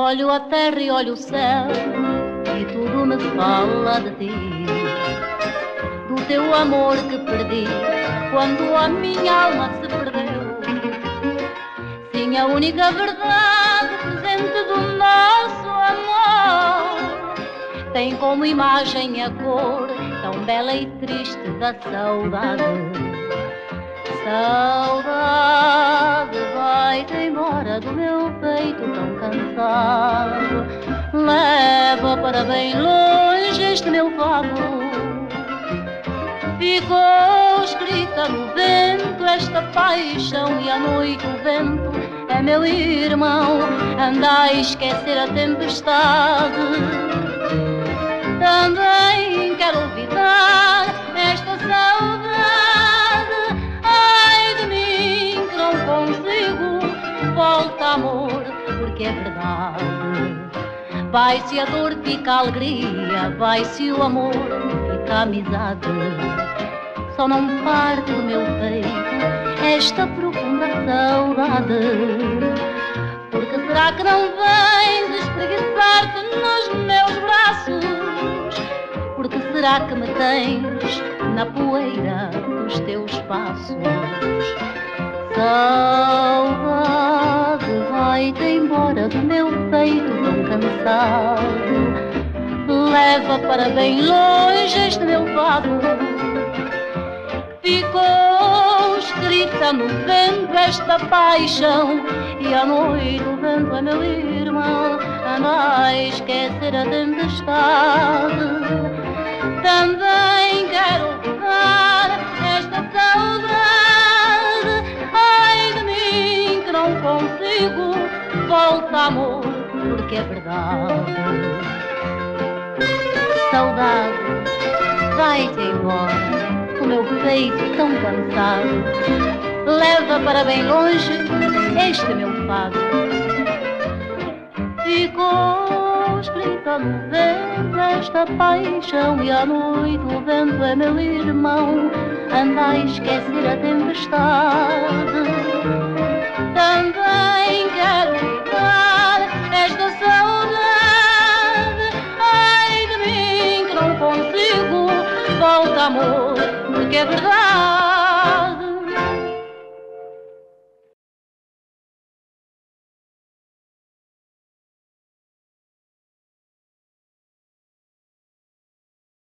Olho a terra e olho o céu e tudo me fala de ti, do teu amor que perdi quando a minha alma se perdeu. Sim, a única verdade presente do nosso amor tem como imagem a cor tão bela e triste da saudade. Saudade, vai-te embora do meu peito tão cansado, leva para bem longe este meu fado. Ficou escrita no vento esta paixão, e à noite o vento é meu irmão, anda a esquecer a tempestade. Também quero olvidar esta saudade, ai de mim que não consigo. Volta, amor, porque é verdade. Vai-se a dor, fica a alegria, vai-se o amor, fica a amizade. Só não parte do meu peito esta profunda saudade. Porque será que não vens espreguiçar-te nos meus braços? Porque será que me tens na poeira dos teus passos? Saudade, vai-te embora do meu peito tão cansado, leva para bem longe este meu fado. Ficou escrita no vento esta paixão, e à noite o vento é meu irmão, anda a esquecer a tempestade. Também quero olvidar esta saudade, ai de mim que não consigo. Volta, amor, porque é verdade. Saudade, vai-te embora do meu peito tão cansado, leva para bem longe este meu fado. Ficou escrita no vento esta paixão, e à noite o vento é meu irmão, anda a esquecer a tempestade. Também quero evitar esta saudade, ai de mim que não consigo. Volta, amor, porque é verdade.